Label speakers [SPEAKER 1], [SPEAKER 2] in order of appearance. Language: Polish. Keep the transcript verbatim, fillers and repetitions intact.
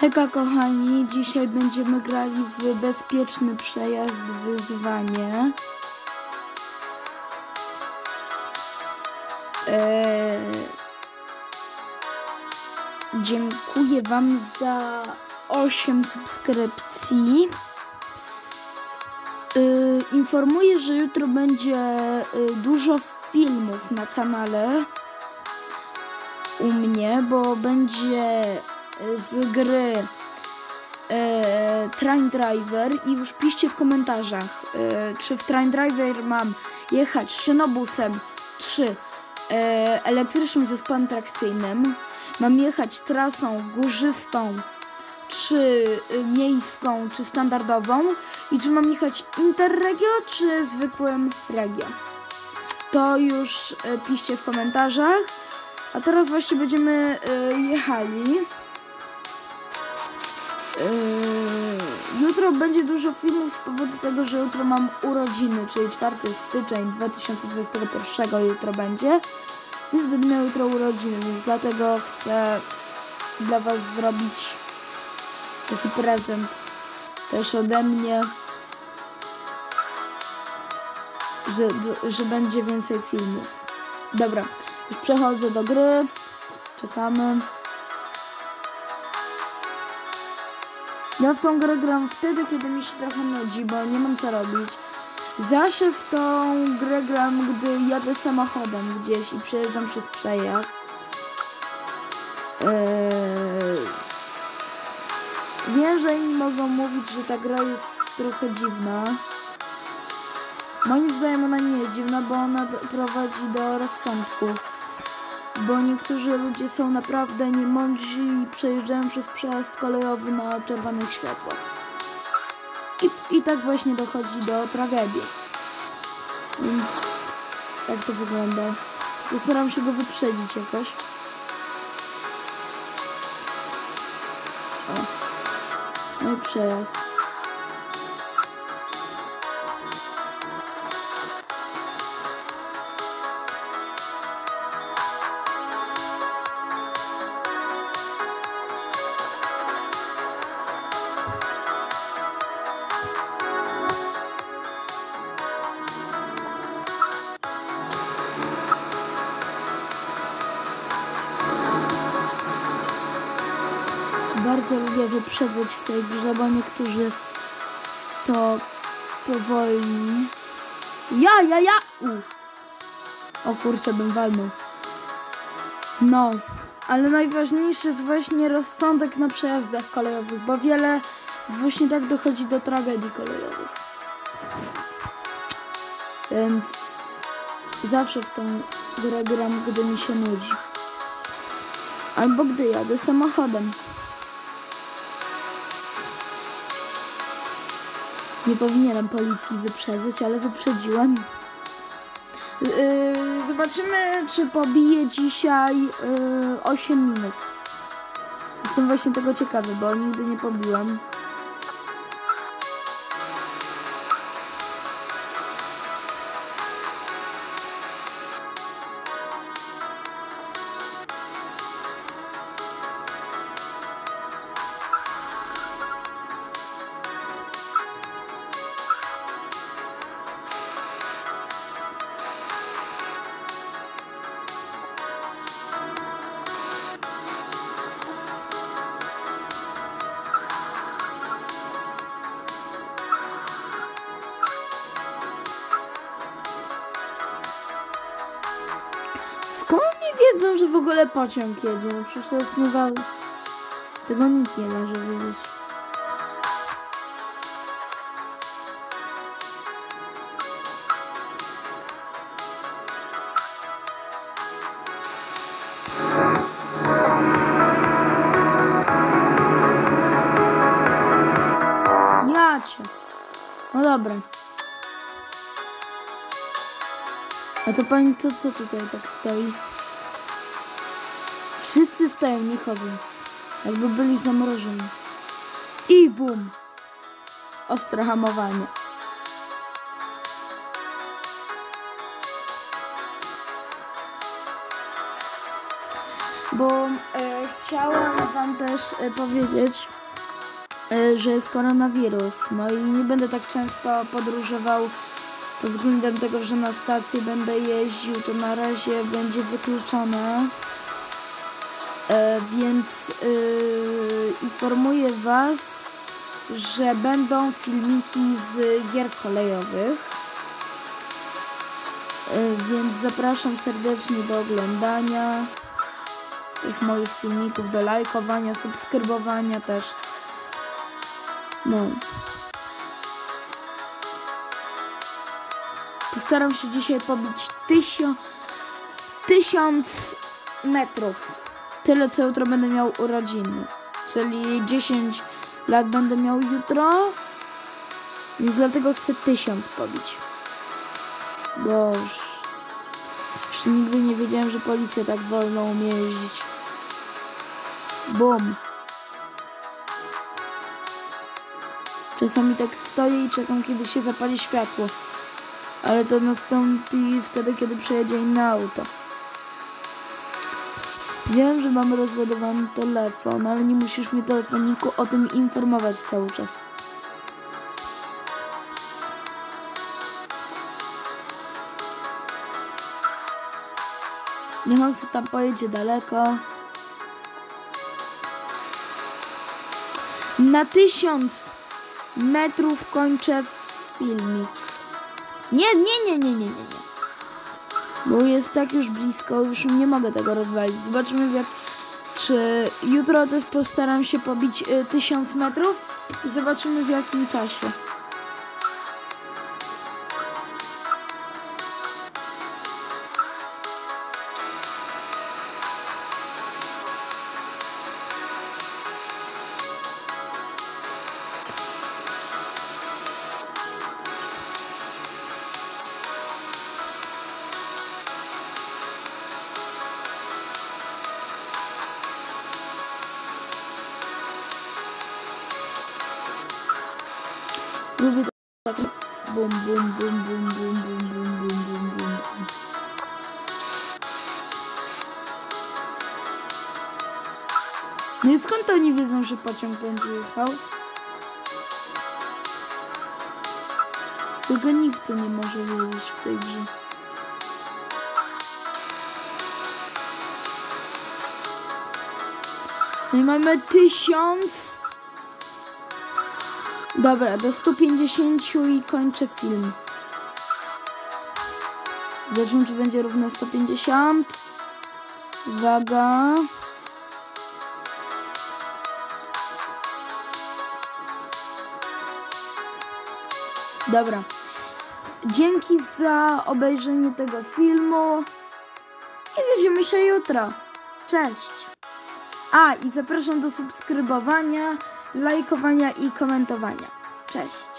[SPEAKER 1] Hejka kochani, dzisiaj będziemy grali w bezpieczny przejazd wyzwanie. Eee, dziękuję wam za osiem subskrypcji. Eee, informuję, że jutro będzie e, dużo filmów na kanale u mnie, bo będzie z gry e, Train Driver i już piszcie w komentarzach, e, czy w Train Driver mam jechać szynobusem, czy e, elektrycznym zespołem trakcyjnym, mam jechać trasą górzystą, czy miejską, czy standardową i czy mam jechać Interregio, czy zwykłym Regio. To już e, piszcie w komentarzach. A teraz właśnie będziemy e, jechali. Yy, jutro będzie dużo filmów z powodu tego, że jutro mam urodziny, czyli czwartego stycznia dwa tysiące dwudziestego pierwszego jutro będzie, więc będę miał jutro urodziny, więc dlatego chcę dla was zrobić taki prezent też ode mnie, że, że będzie więcej filmów. Dobra, już przechodzę do gry, czekamy. Ja w tą grę gram wtedy, kiedy mi się trochę nudzi, bo nie mam co robić. Zawsze w tą grę gram, gdy jadę samochodem gdzieś i przejeżdżam przez przejazd. Eee... Wiem, że inni mogą mówić, że ta gra jest trochę dziwna. Moim zdaniem ona nie jest dziwna, bo ona do, prowadzi do rozsądku. Bo niektórzy ludzie są naprawdę niemądrzy i przejeżdżają przez przejazd kolejowy na czerwonych światłach. I, I tak właśnie dochodzi do tragedii. Więc tak to wygląda. Postaram się go wyprzedzić jakoś. O. No i przejazd. Bardzo lubię wyprzedzać w tej grze, bo niektórzy to powoli. Ja, ja, ja! U. O kurczę, bym walnął. No, ale najważniejszy jest właśnie rozsądek na przejazdach kolejowych, bo wiele właśnie tak dochodzi do tragedii kolejowych. Więc zawsze w tą grę gram, gdy mi się nudzi. Albo gdy jadę samochodem. Nie powinienem policji wyprzedzać, ale wyprzedziłem. Yy, zobaczymy, czy pobiję dzisiaj yy, osiem minut. Jestem właśnie tego ciekawy, bo nigdy nie pobiłem. Skąd nie wiedzą, że w ogóle pociąg jedzie? No przecież to jest nieważne. Tego nikt nie może wiedzieć. Ja cię. No dobra. A to pani, co, co tutaj tak stoi? Wszyscy stoją, nie chodzą. Jakby byli zamrożeni. I bum! Ostre hamowanie. bo e, chciałam wam też e, powiedzieć, e, że jest koronawirus. No i nie będę tak często podróżował pod względem tego, że na stację będę jeździł, to na razie będzie wykluczone. E, więc e, informuję was, że będą filmiki z gier kolejowych. E, więc zapraszam serdecznie do oglądania tych moich filmików, do lajkowania, subskrybowania też. No. Postaram się dzisiaj pobić tysio, tysiąc metrów. Tyle, co jutro będę miał urodziny. Czyli dziesięć lat będę miał jutro. Więc dlatego chcę tysiąc pobić. Boż. Jeszcze nigdy nie wiedziałem, że policja tak wolno umie jeździć. Bum. Czasami tak stoję i czekam, kiedy się zapali światło. Ale to nastąpi wtedy, kiedy przejedzie inne auto. Wiem, że mamy rozładowany telefon, ale nie musisz mnie, telefoniku, o tym informować cały czas. Niech on sobie tam pojedzie daleko. Na tysiąc metrów kończę filmik. Nie, nie, nie, nie, nie, nie, nie. Bo jest tak już blisko, już nie mogę tego rozwalić. Zobaczymy, w jak, czy jutro też postaram się pobić y, tysiąc metrów i zobaczymy, w jakim czasie. Lubię tak bum, bum, bum, bum, bum, bum, bum, bum, bum, bum. No i skąd oni wiedzą, że pociąg będzie jechał? Tego nikt tu nie może wiedzieć w tej grze. No i mamy tysiąc. Dobra, do stu pięćdziesięciu i kończę film. Zobaczymy, czy będzie równe sto pięćdziesiąt. Uwaga. Dobra. Dzięki za obejrzenie tego filmu. I widzimy się jutro. Cześć. A, i zapraszam do subskrybowania, lajkowania i komentowania. Cześć.